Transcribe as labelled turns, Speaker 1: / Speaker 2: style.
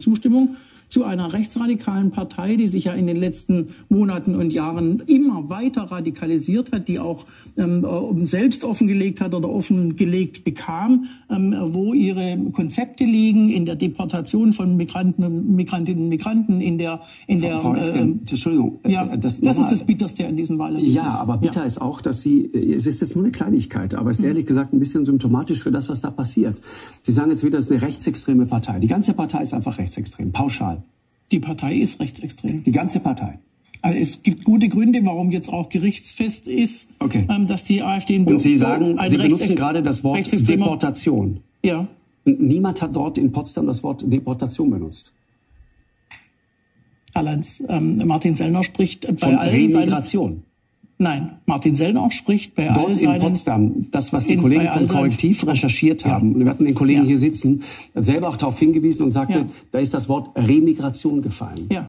Speaker 1: Zustimmung zu einer rechtsradikalen Partei, die sich ja in den letzten Monaten und Jahren immer weiter radikalisiert hat, die auch selbst offengelegt hat oder offengelegt bekam, wo ihre Konzepte liegen in der Deportation von Migrantinnen und Migranten,
Speaker 2: Entschuldigung.
Speaker 1: Ja, das ist das Bitterste an diesem Wahlergebnis.
Speaker 2: Ja, aber bitter ist auch, dass es ist jetzt nur eine Kleinigkeit, aber es ist ehrlich gesagt ein bisschen symptomatisch für das, was da passiert. Sie sagen jetzt wieder, es ist eine rechtsextreme Partei. Die ganze Partei ist einfach rechtsextrem, pauschal.
Speaker 1: Die Partei ist rechtsextrem.
Speaker 2: Die ganze Partei.
Speaker 1: Also es gibt gute Gründe, warum jetzt auch gerichtsfest ist, dass die AfD in
Speaker 2: Und Sie sagen, Sie benutzen gerade das Wort Deportation.
Speaker 1: Ja.
Speaker 2: Niemand hat dort in Potsdam das Wort Deportation benutzt.
Speaker 1: Alleins Martin Sellner spricht bei
Speaker 2: von
Speaker 1: allen
Speaker 2: Remigration.
Speaker 1: Nein, Martin Sellner spricht bei allen
Speaker 2: Dort in Potsdam, das, was die Kollegen von Korrektiv recherchiert haben, und wir hatten den Kollegen hier sitzen, hat selber auch darauf hingewiesen und sagte, da ist das Wort Remigration gefallen.
Speaker 1: Ja.